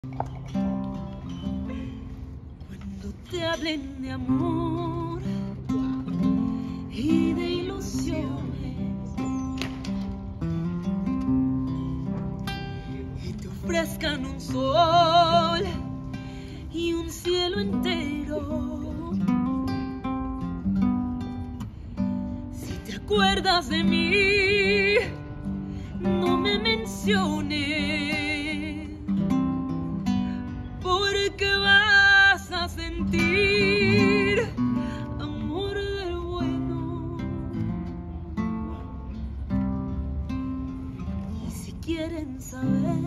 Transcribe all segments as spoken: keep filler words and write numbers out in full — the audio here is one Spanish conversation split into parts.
Cuando te hablen de amor y de ilusiones y te ofrezcan un sol y un cielo entero, si te acuerdas de mí, no me menciones, porque vas a sentir amor del bueno. Y si quieren saber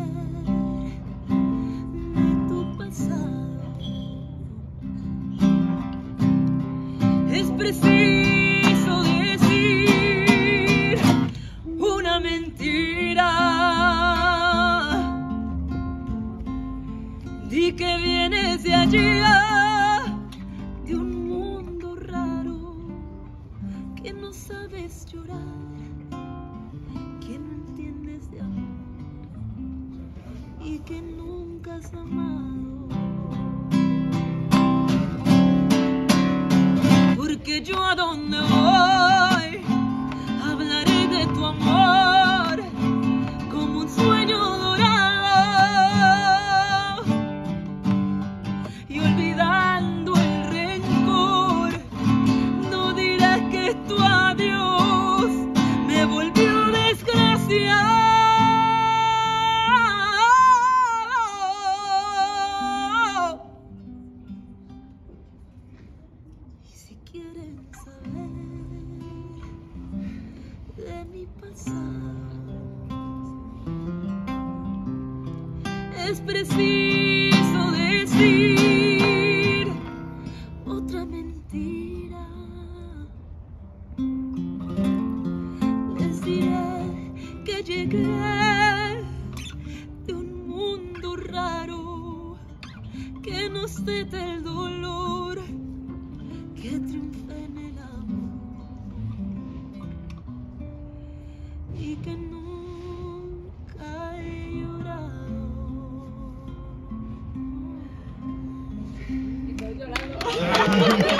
de tu pasado, es preciso decir una mentira. Di que vienes de allá, de un mundo raro, que no sabes llorar, que no entiendes de amor y que nunca has amado. Porque yo a donde voy hablaré de tu amor como un sueño dorado, y olvidando el rencor no dirás que tu adiós me volvió desgraciado. Y si quieren saber de mi pasado, es preciso decir otra mentira. Les diré que llegué de un mundo raro, que no sé del dolor, que triunfé en el amor y que nunca he llorado. Estoy llorando.